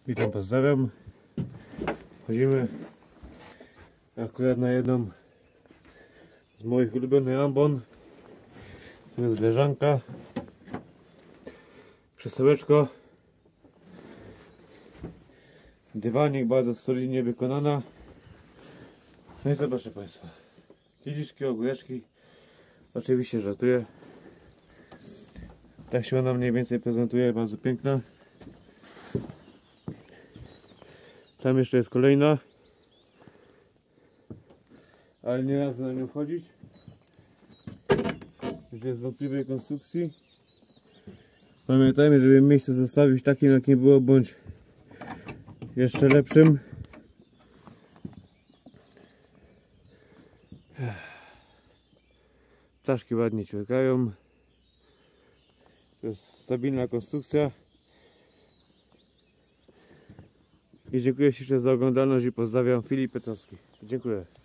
Witam, pozdrawiam. Chodzimy akurat na jedną z moich ulubionych ambon. To jest leżanka, krzesełeczko, dywanik bardzo solidnie wykonana. No i zobaczcie Państwo, kieliszki, ogóreczki. Oczywiście żartuję. Tak się ona mniej więcej prezentuje, bardzo piękna. Tam jeszcze jest kolejna, ale nie radzę na nią wchodzić, już jest wątpliwej konstrukcji. Pamiętajmy, żeby miejsce zostawić takim, jakim było, bądź jeszcze lepszym. Ptaszki ładnie ćwierkają. To jest stabilna konstrukcja. I dziękuję ślicznie za oglądalność i pozdrawiam, Filip Petrowski. Dziękuję.